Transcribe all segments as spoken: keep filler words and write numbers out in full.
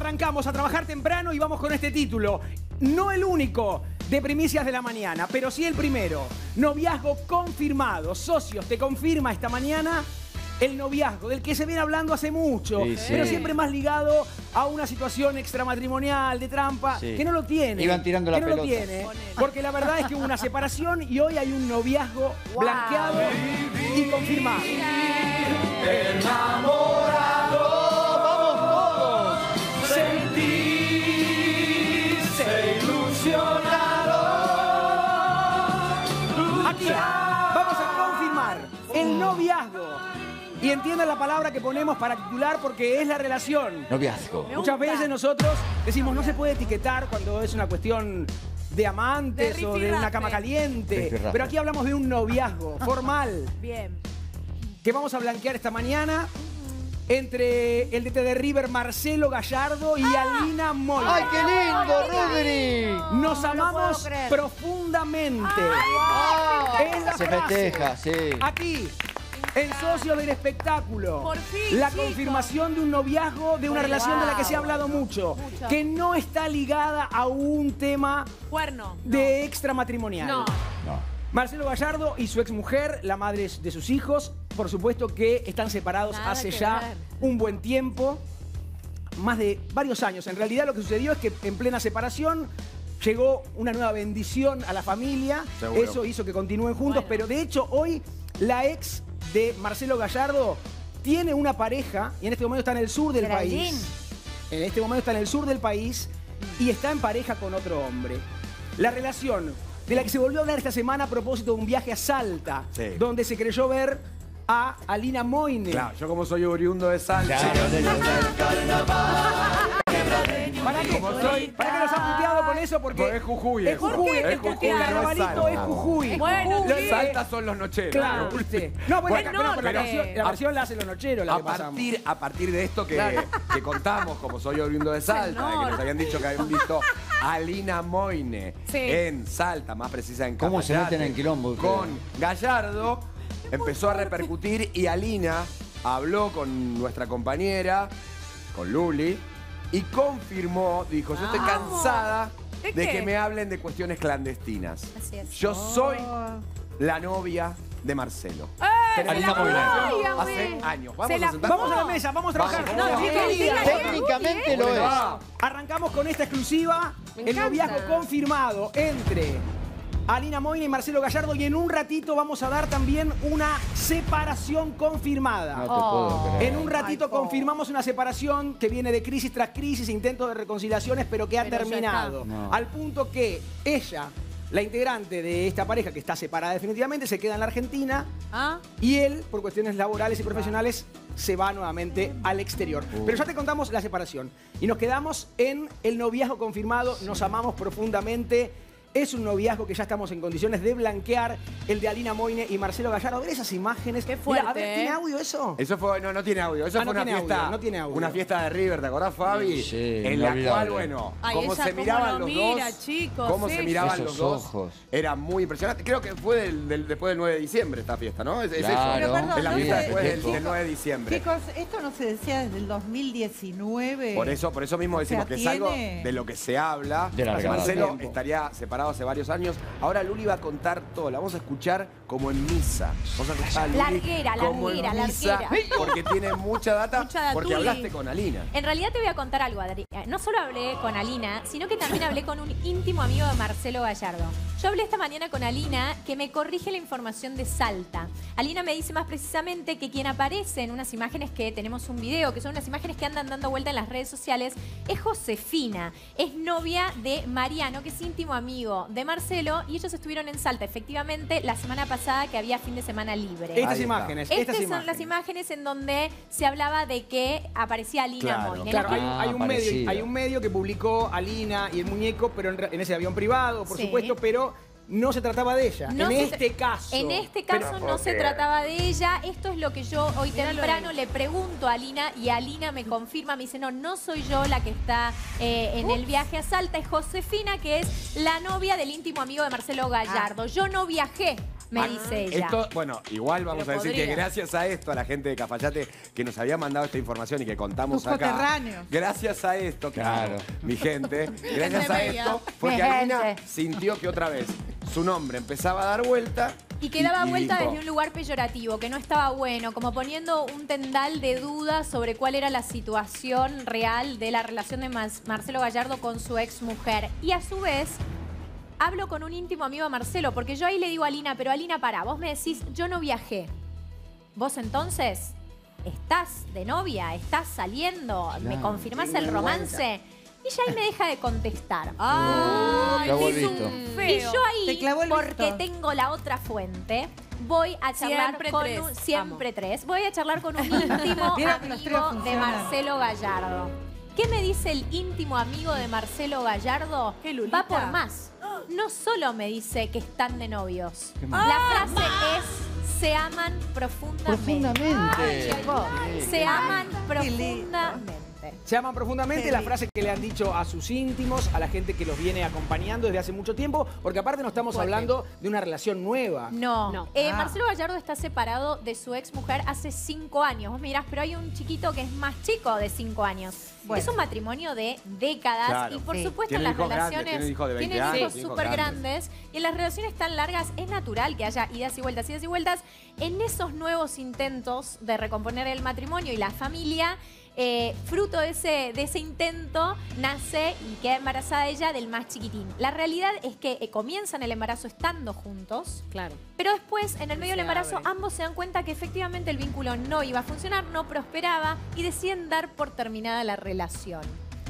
arrancamos a trabajar temprano y vamos con este título. No el único de primicias de la mañana, pero sí el primero. Noviazgo confirmado. Socios, te confirma esta mañana el noviazgo, del que se viene hablando hace mucho, sí, sí. pero siempre más ligado a una situación extramatrimonial, de trampa, sí. que no lo tiene. Iban tirando la que no pelota. Lo tiene, porque la verdad es que hubo una separación y hoy hay un noviazgo wow. blanqueado y confirmado. Enamorado, vamos todos, sentirse ilusionado. Aquí vamos a confirmar el noviazgo. Y entiendan la palabra que ponemos para titular porque es la relación. Noviazgo. Muchas veces nosotros decimos no se puede etiquetar cuando es una cuestión de amantes de o de una cama caliente. Pero aquí hablamos de un noviazgo formal. Bien. Que vamos a blanquear esta mañana entre el D T de River, Marcelo Gallardo y ah. Alina Moyne. ¡Ay, qué lindo, Rodri! Nos no amamos profundamente. Ay, es la Se frase. festeja, sí. Aquí. En Socios del Espectáculo, Por fin, la chicos. confirmación de un noviazgo, de una Ay, relación wow. de la que se ha hablado mucho, mucho, que no está ligada a un tema Cuerno, de no. extramatrimonial. No. No. Marcelo Gallardo y su exmujer, la madre de sus hijos, por supuesto que están separados Nada hace que ya ver. un buen tiempo, más de varios años. En realidad lo que sucedió es que en plena separación llegó una nueva bendición a la familia, Seguro. Eso hizo que continúen juntos, Bueno. pero de hecho hoy la ex de Marcelo Gallardo tiene una pareja y en este momento está en el sur del Dragín. país. En este momento está en el sur del país y está en pareja con otro hombre. La relación de la que se volvió a hablar esta semana a propósito de un viaje a Salta, sí. donde se creyó ver a Alina Moyne. Claro, yo como soy oriundo de Salta. ¿Para qué? Como soy- ¿Para qué nos han puteado con eso? Porque Porque es Jujuy Es eso. Jujuy, Es el, Jujuy, el no es carnavalito Salta. es Jujuy. Bueno, Lo- sí. Salta son los nocheros. Claro, ¿viste? No, bueno, Bueno, bueno, pero la norte. versión, la versión la hacen los nocheros, la A que pasamos. partir, a partir de esto que, Claro. que contamos, como soy oriundo de Salta, de que nos habían dicho que habían visto a Alina Moyne Sí. en Salta, más precisa en ¿Cómo se Cafayate, meten en quilombo ustedes? con Gallardo, empezó a repercutir y Alina habló con nuestra compañera, con Luli, y confirmó, dijo, yo estoy Vamos. cansada ¿De de qué? que me hablen de cuestiones clandestinas. Así es. Yo soy la novia de Marcelo. ¡Eh! Tenemos Alina una Moyne. relación Ay, hace amé. años. Se Vamos la- a sentarnos. Vamos a la mesa, vamos a trabajar. Vamos, No, vamos. chicos, Sí, diga, sí, ¿eh? Técnicamente lo es. Va. Arrancamos con esta exclusiva, Me el encanta. noviazgo confirmado entre Alina Moyne y Marcelo Gallardo y en un ratito vamos a dar también una separación confirmada. No te puedo creer. En un ratito Ay, po. confirmamos una separación que viene de crisis tras crisis, intentos de reconciliaciones, pero que ha Pero ya terminado. está. No. Al punto que ella, la integrante de esta pareja que está separada definitivamente, se queda en la Argentina ¿Ah? y él, por cuestiones laborales y profesionales, se va nuevamente al exterior. Pero ya te contamos la separación. Y nos quedamos en el noviazgo confirmado, nos amamos profundamente. Es un noviazgo que ya estamos en condiciones de blanquear, el de Alina Moyne y Marcelo Gallardo. A ver esas imágenes. Qué Mira, a fuerte, ver, ¿eh? ¿tiene audio eso? Eso fue, no, no tiene audio. Eso Ah, fue no una tiene fiesta. audio, no tiene audio. Una fiesta de River, ¿te acordás, Fabi? Sí, en la inolvidable. cual, bueno, Ay, cómo ella se cómo miraban lo los mira, dos. chicos, Cómo sí. se miraban Esos los dos. ojos. Era muy impresionante. Creo que fue del- del- después del nueve de diciembre esta fiesta, ¿no? Es, es Claro. eso. Pero, perdón, es la no fiesta sé, después del, chicos, del nueve de diciembre. Chicos, esto no se decía desde el dos mil diecinueve. Por eso, por eso mismo O sea, decimos que es algo tiene- de lo que se habla. De larga Marcelo tiempo. estaría separado hace varios años. Ahora Luli va a contar todo. La vamos a escuchar como en misa. Vamos a escuchar a Luli Larguera, como en larguera, misa, larguera. porque tiene mucha data. Mucha datuli. porque hablaste con Alina. En realidad te voy a contar algo, Adri. No solo hablé con Alina, sino que también hablé con un íntimo amigo de Marcelo Gallardo. Yo hablé esta mañana con Alina, que me corrige la información de Salta. Alina me dice más precisamente que quien aparece en unas imágenes que tenemos un video, que son unas imágenes que andan dando vuelta en las redes sociales, es Josefina. Es novia de Mariano, que es íntimo amigo de Marcelo, y ellos estuvieron en Salta, efectivamente, la semana pasada que había fin de semana libre. Estas Ahí está. imágenes, Estas estas son imágenes. las imágenes en donde se hablaba de que aparecía Alina Claro. Moyne. Claro, hay, Ah, hay un medio, parecido. hay un medio que publicó Alina y el muñeco, pero en, re- en ese avión privado, por Sí. supuesto, pero no se trataba de ella. No en se este tra- caso. En este Pero- caso Pero- no se trataba de ella. Esto es lo que yo hoy Míralo temprano ahí. le pregunto a Alina y Alina me confirma, me dice, no, no soy yo la que está eh, en el viaje a Salta, es Josefina, que es la novia del íntimo amigo de Marcelo Gallardo. Yo no viajé me Ah, dice ella. Esto, bueno, igual vamos Pero a decir que podría. gracias a esto, a la gente de Cafayate que nos había mandado esta información y que contamos Tus acá. coterráneos. Gracias a esto, claro, Claro. mi gente, gracias a veía. esto, fue Mi que Alina gente. sintió que otra vez su nombre empezaba a dar vuelta. Y que daba y vuelta dijo, desde un lugar peyorativo, que no estaba bueno, como poniendo un tendal de dudas sobre cuál era la situación real de la relación de Mas- Marcelo Gallardo con su ex mujer. Y a su vez, hablo con un íntimo amigo de Marcelo, porque yo ahí le digo a Alina, pero Alina, pará, vos me decís, yo no viajé. ¿Vos entonces estás de novia? ¿Estás saliendo? ¿Me Claro. confirmás Qué el vergüenza. romance? Y ella ahí me deja de contestar. Ay, Clavó qué el visto. feo. Y yo Te ahí, clavó el porque visto. tengo la otra fuente, voy a charlar Siempre con tres, un... Siempre tres. Voy a charlar con un íntimo Vieron que los tres amigo de funcionan. Marcelo Gallardo. ¿Qué me dice el íntimo amigo de Marcelo Gallardo? ¿Qué, Lulita? Va por más. No solo me dice que están de novios. Qué La mal. frase es, se aman profundamente. Profundamente. Chicos, se aman Qué lindo. profundamente. Se aman profundamente, Qué la lindo. frase que le han dicho a sus íntimos, a la gente que los viene acompañando desde hace mucho tiempo, porque aparte no estamos Fuerte. hablando de una relación nueva. No, No. Eh, Ah. Marcelo Gallardo está separado de su ex mujer hace cinco años. Vos me dirás, pero hay un chiquito que es más chico de cinco años. Bueno. Es un matrimonio de décadas Claro. y por Sí. supuesto Tienen en las hijos grandes, relaciones tienen hijos de veinte tienen años, hijos tienen hijos súper grandes. grandes y en las relaciones tan largas es natural que haya idas y vueltas, idas y vueltas. En esos nuevos intentos de recomponer el matrimonio y la familia, eh, fruto de ese, de ese intento, nace y queda embarazada ella del más chiquitín. La realidad es que eh, comienzan el embarazo estando juntos, Claro. pero después, en el medio del Se embarazo, abre. ambos se dan cuenta que efectivamente el vínculo no iba a funcionar, no prosperaba y deciden dar por terminada la relación.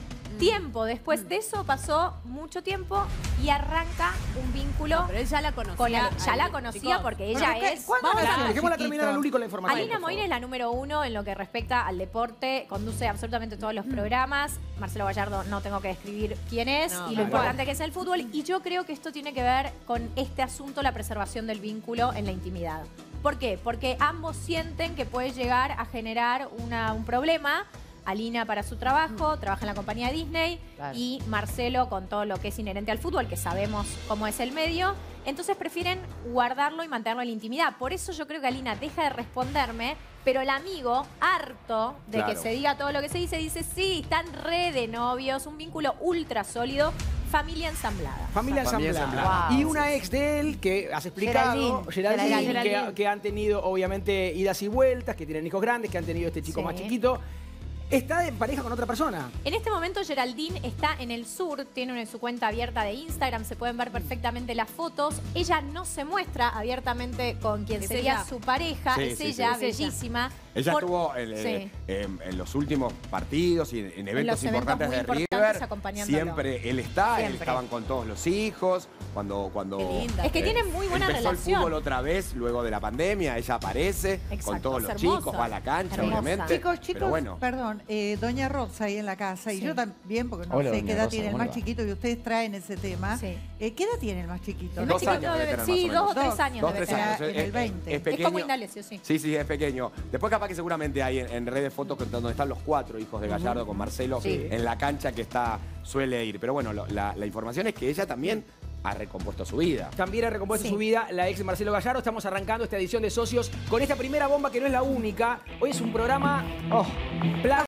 Tiempo después de eso pasó mucho tiempo y arranca un vínculo Pero él ya la conocía. con la, ya a la Alina. conocía Chicos, porque Pero ella ¿qué- es... ¿cuándo Vamos nació a- el Dejémosla chiquito? terminar a Luli con la información. Alina por Moine es favor. la número uno en lo que respecta al deporte, conduce absolutamente todos los programas. Marcelo Gallardo no tengo que describir quién es No, y lo tal importante cual. que es el fútbol. Y yo creo que esto tiene que ver con este asunto, la preservación del vínculo en la intimidad. ¿Por qué? Porque ambos sienten que puede llegar a generar una- un problema. Alina para su trabajo, trabaja en la compañía Disney, Claro. y Marcelo con todo lo que es inherente al fútbol, que sabemos cómo es el medio. Entonces prefieren guardarlo y mantenerlo en la intimidad. Por eso yo creo que Alina deja de responderme, pero el amigo, harto de Claro. que se diga todo lo que se dice, dice, sí, están re de novios, un vínculo ultra sólido, familia ensamblada. Familia Familia ensamblada. ensamblada. Y una ex de él que has explicado, Geraldine. Geraldine, Geraldine. que, que han tenido obviamente idas y vueltas, que tienen hijos grandes, que han tenido este chico Sí. más chiquito. Está en pareja con otra persona. En este momento Geraldine está en el sur, tiene una- su cuenta abierta de Instagram, se pueden ver perfectamente las fotos. Ella no se muestra abiertamente con quien Es sería ella. su pareja, Sí, es sí, ella, sí. bellísima. Ella Por- estuvo en, en- Sí. en- en los últimos partidos y en, en eventos los eventos importantes muy de importantes River. acompañándolo. Siempre él está, él Siempre. estaban con todos los hijos. Cuando, cuando Qué linda. Es que tienen muy buena empezó relación. el fútbol otra vez, luego de la pandemia, ella aparece con Exacto, todos es los hermosa. chicos, va a la cancha, Hermosa. obviamente. Chicos, chicos, Pero bueno, perdón, eh, doña Rosa ahí en la casa, y Sí. yo también, porque no Hola, sé doña qué edad Rosa, tiene el ¿cómo más le va? chiquito y ustedes traen ese tema. Sí. Eh, ¿Qué edad tiene el más chiquito? El Dos más chiquito años debe debe- tener sí, más o dos menos. o tres Dos. años dos, debe tres tener. años. en Es, el veinte. es Es pequeño. como Indalecio, sí. Sí, sí, es pequeño. Después capaz que seguramente hay en, en redes fotos con- donde están los cuatro hijos de Gallardo con Marcelo Sí. en la cancha que está suele ir. Pero bueno, lo- la, la información es que ella también ha recompuesto su vida. También ha recompuesto Sí. su vida la ex Marcelo Gallardo. Estamos arrancando esta edición de Socios con esta primera bomba que no es la única. Hoy es un programa Oh. pla-